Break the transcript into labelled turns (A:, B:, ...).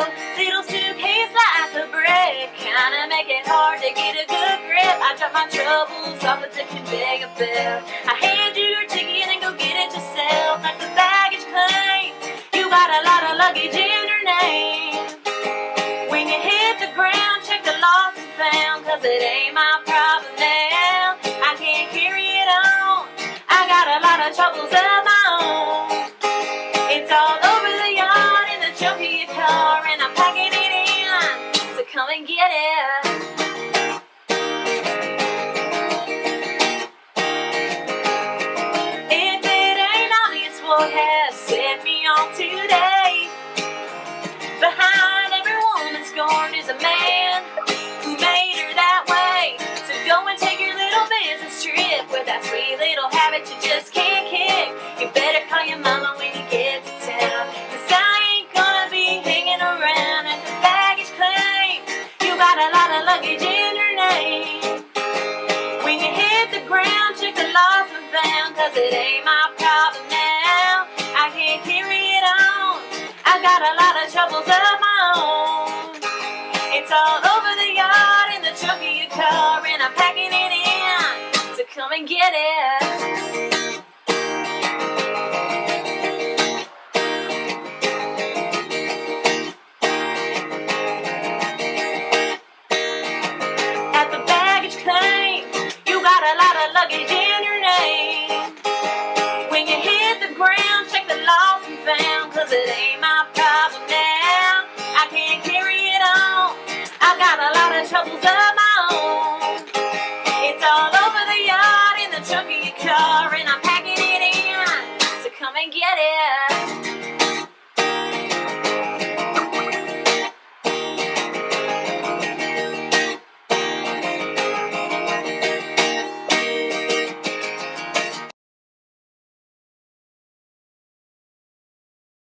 A: Little suitcase like a brick, kinda make it hard to get a good grip. I drop my troubles off a ticking bag of bill. I hand you your ticket and go get it yourself. Like the baggage claim, you got a lot of luggage in your name. When you hit the ground, check the lost and found, cause it ain't my problem now. I can't carry it on, I got a lot of troubles of my own. It's all over the yard in the trunk of your car, and I'm packing it in, so come and get it. If it ain't obvious what has set me on today, behind every woman scorned is a man who made her that way. So go and take your little business trip with that sweet little habit you just can't kick. You better call your mama when you get to town, cause I ain't gonna be hanging around at the baggage claim. You got a lot of luggage in your name. When you hit the ground, check the lost and found, cause it ain't my problem now. I can't carry it on, I got a lot of troubles of my own. It's all over the yard in the trunk of your car, and I'm packing it in, so come and get it. At the baggage claim, you got a lot of luggage in your name. When you hit the ground, check the lost and found, cause it ain't my problem now. I can't carry it on, I got a lot of troubles of my own. It's all over the yard in the trunk of your car, and I'm packing it in, so come and get it.